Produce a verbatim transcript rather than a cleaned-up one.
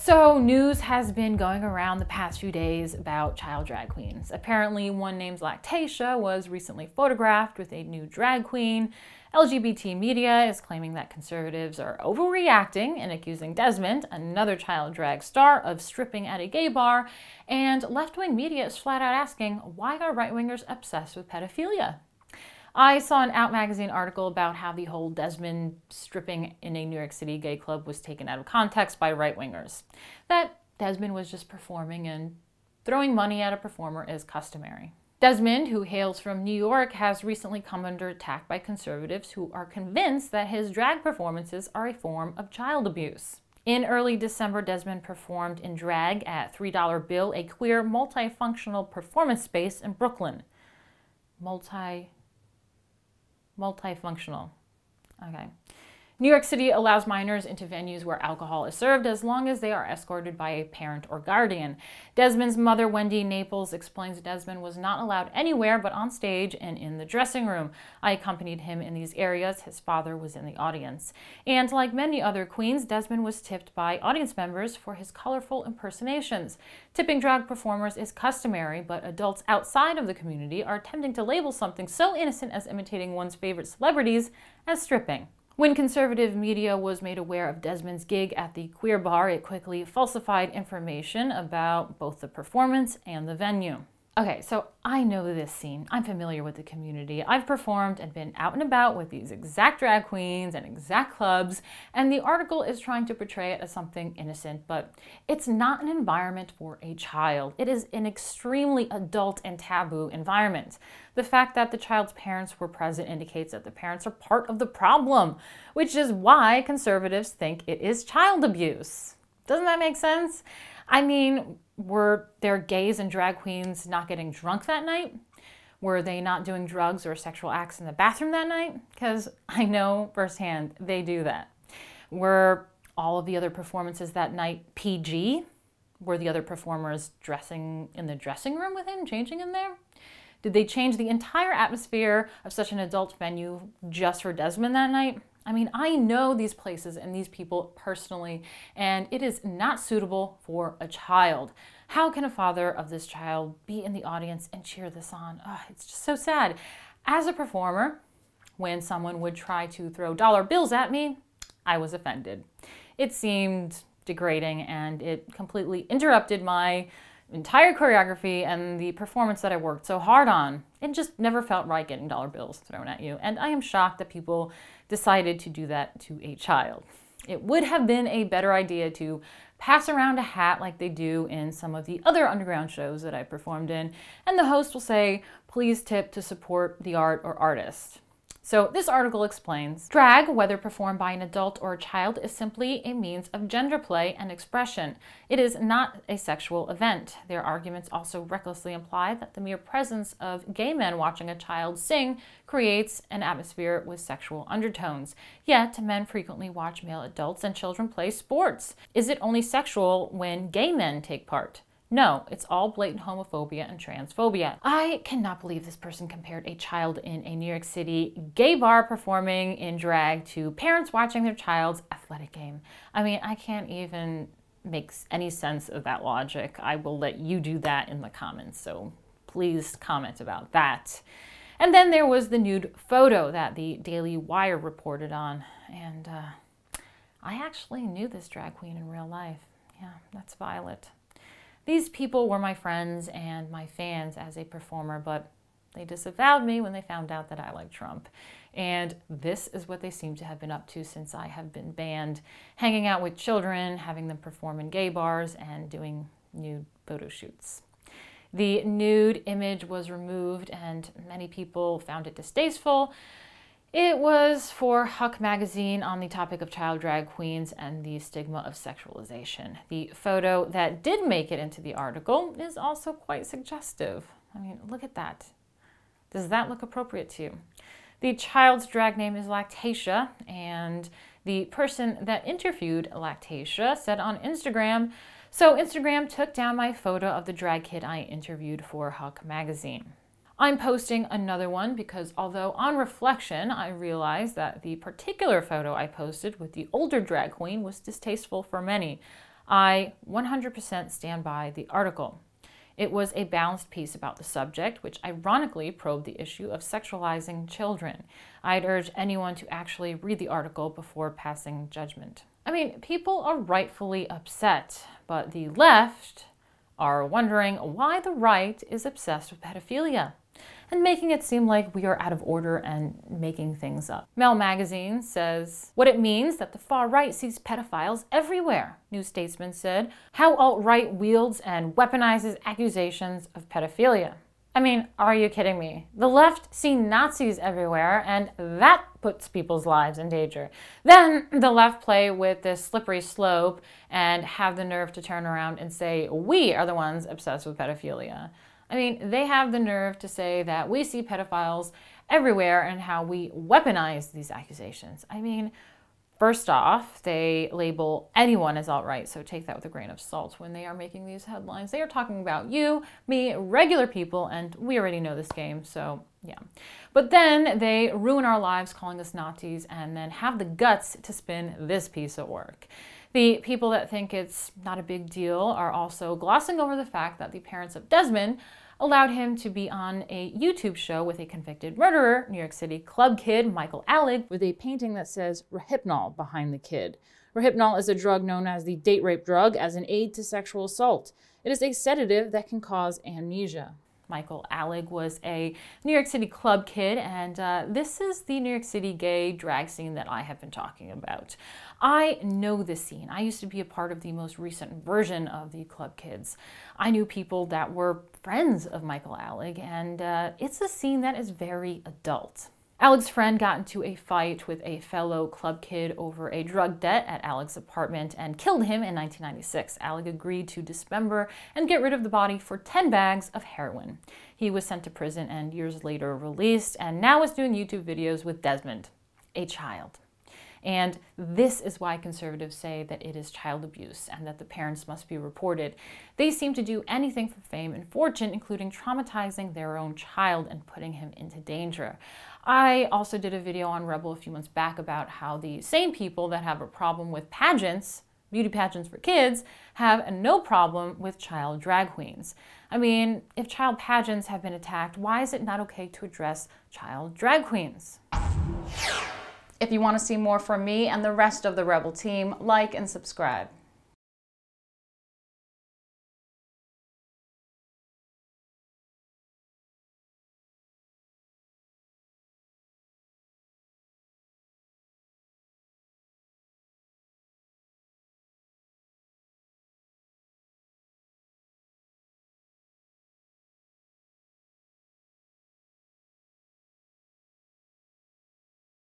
So news has been going around the past few days about child drag queens. Apparently one named Lactatia was recently photographed with a new drag queen. L G B T media is claiming that conservatives are overreacting and accusing Desmond, another child drag star, of stripping at a gay bar. And left-wing media is flat out asking, why are right-wingers obsessed with pedophilia? I saw an Out magazine article about how the whole Desmond stripping in a New York City gay club was taken out of context by right-wingers. That Desmond was just performing and throwing money at a performer is customary. Desmond, who hails from New York, has recently come under attack by conservatives who are convinced that his drag performances are a form of child abuse. In early December, Desmond performed in drag at three dollar Bill, a queer multifunctional performance space in Brooklyn. Multi... Multifunctional. Okay. New York City allows minors into venues where alcohol is served as long as they are escorted by a parent or guardian. Desmond's mother, Wendy Naples, explains Desmond was not allowed anywhere but on stage and in the dressing room. I accompanied him in these areas. His father was in the audience. And like many other queens, Desmond was tipped by audience members for his colorful impersonations. Tipping drag performers is customary, but adults outside of the community are attempting to label something so innocent as imitating one's favorite celebrities as stripping. When conservative media was made aware of Desmond's gig at the queer bar, it quickly falsified information about both the performance and the venue. Okay, so I know this scene. I'm familiar with the community. I've performed and been out and about with these exact drag queens and exact clubs, and the article is trying to portray it as something innocent, but it's not an environment for a child. It is an extremely adult and taboo environment. The fact that the child's parents were present indicates that the parents are part of the problem, which is why conservatives think it is child abuse. Doesn't that make sense? I mean, were there gays and drag queens not getting drunk that night? Were they not doing drugs or sexual acts in the bathroom that night? Because I know firsthand they do that. Were all of the other performances that night P G? Were the other performers dressing in the dressing room with him, changing in there? Did they change the entire atmosphere of such an adult venue just for Desmond that night? I mean, I know these places and these people personally, and it is not suitable for a child. How can a father of this child be in the audience and cheer this on? Oh, it's just so sad. As a performer, when someone would try to throw dollar bills at me, I was offended. It seemed degrading and it completely interrupted my entire choreography and the performance that I worked so hard on. It just never felt right getting dollar bills thrown at you, and I am shocked that people decided to do that to a child. It would have been a better idea to pass around a hat like they do in some of the other underground shows that I performed in, and the host will say, please tip to support the art or artist. So this article explains, drag, whether performed by an adult or a child, is simply a means of gender play and expression. It is not a sexual event. Their arguments also recklessly imply that the mere presence of gay men watching a child sing creates an atmosphere with sexual undertones. Yet, men frequently watch male adults and children play sports. Is it only sexual when gay men take part? No, it's all blatant homophobia and transphobia. I cannot believe this person compared a child in a New York City gay bar performing in drag to parents watching their child's athletic game. I mean, I can't even make any sense of that logic. I will let you do that in the comments, so please comment about that. And then there was the nude photo that the Daily Wire reported on, and uh, I actually knew this drag queen in real life. Yeah, that's Violet. These people were my friends and my fans as a performer, but they disavowed me when they found out that I like Trump. And this is what they seem to have been up to since I have been banned, hanging out with children, having them perform in gay bars, and doing nude photo shoots. The nude image was removed and many people found it distasteful. It was for Huck magazine on the topic of child drag queens and the stigma of sexualization. The photo that did make it into the article is also quite suggestive. I mean, look at that. Does that look appropriate to you? The child's drag name is Lactatia, and the person that interviewed Lactatia said on Instagram, so Instagram took down my photo of the drag kid I interviewed for Huck magazine. I'm posting another one because although on reflection, I realized that the particular photo I posted with the older drag queen was distasteful for many. I one hundred percent stand by the article. It was a balanced piece about the subject, which ironically probed the issue of sexualizing children. I'd urge anyone to actually read the article before passing judgment. I mean, people are rightfully upset, but the left are wondering why the right is obsessed with pedophilia and making it seem like we are out of order and making things up. Mel Magazine says, what it means that the far right sees pedophiles everywhere, New Statesman said. How alt-right wields and weaponizes accusations of pedophilia. I mean, are you kidding me? The left see Nazis everywhere, and that puts people's lives in danger. Then the left play with this slippery slope and have the nerve to turn around and say, we are the ones obsessed with pedophilia. I mean, they have the nerve to say that we see pedophiles everywhere and how we weaponize these accusations. I mean, first off, they label anyone as alt-right, so take that with a grain of salt when they are making these headlines. They are talking about you, me, regular people, and we already know this game, so yeah. But then they ruin our lives calling us Nazis and then have the guts to spin this piece of work. The people that think it's not a big deal are also glossing over the fact that the parents of Desmond allowed him to be on a YouTube show with a convicted murderer, New York City club kid Michael Alec, with a painting that says Rohypnol behind the kid. Rohypnol is a drug known as the date rape drug as an aid to sexual assault. It is a sedative that can cause amnesia. Michael Alec was a New York City club kid, and uh, this is the New York City gay drag scene that I have been talking about. I know this scene. I used to be a part of the most recent version of the club kids. I knew people that were friends of Michael Alec, and uh, it's a scene that is very adult. Alec's friend got into a fight with a fellow club kid over a drug debt at Alec's apartment and killed him in nineteen ninety-six. Alec agreed to dismember and get rid of the body for ten bags of heroin. He was sent to prison and years later released, and now is doing YouTube videos with Desmond, a child. And this is why conservatives say that it is child abuse and that the parents must be reported. They seem to do anything for fame and fortune, including traumatizing their own child and putting him into danger. I also did a video on Rebel a few months back about how the same people that have a problem with pageants, beauty pageants for kids, have no problem with child drag queens. I mean, if child pageants have been attacked, why is it not okay to address child drag queens? If you want to see more from me and the rest of the Rebel team, like and subscribe.